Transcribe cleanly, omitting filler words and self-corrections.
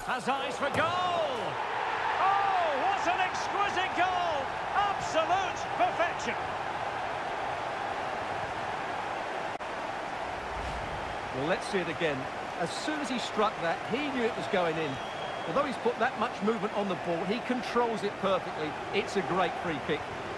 Has eyes for goal! Oh, what an exquisite goal! Absolute perfection! Well, let's see it again. As soon as he struck that, he knew it was going in. Although he's put that much movement on the ball, he controls it perfectly. It's a great free kick.